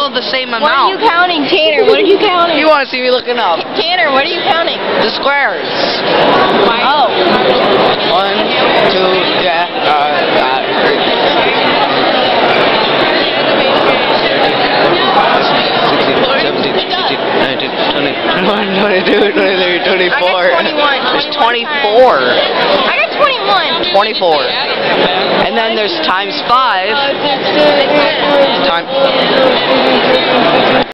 all the same amount. What are you counting, Tanner? What are you counting? You want to see me looking up? Tanner, what are you counting? The squares. Oh. 1, 2, yeah. 22, 23, 24. There's 24. I got 21. 24. And then there's times 5. Time.